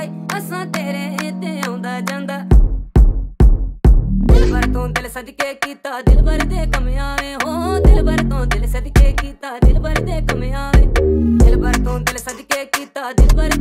ਵੇ ਅਸਾਂ ਤੇਰੇ ਤੇ ਆਉਂਦਾ ਜਾਂਦਾ। ਦਿਲਬਰ ਤੋਂ ਦਿਲ ਸਦਕੇ ਕੀਤਾ ਦਿਲਬਰ ਦੇ ਕਮਿਆਂ ਵੇ ਹੋ ਦਿਲਬਰ ਤੋਂ ਦਿਲ ਸਦਕੇ ਕੀਤਾ ਦਿਲਬਰ ਦੇ ਕਮਿਆਂ ਵੇ ਦਿਲਬਰ ਤੋਂ ਦਿਲ ਸਦਕੇ ਕੀਤਾ ਦਿਲਬਰ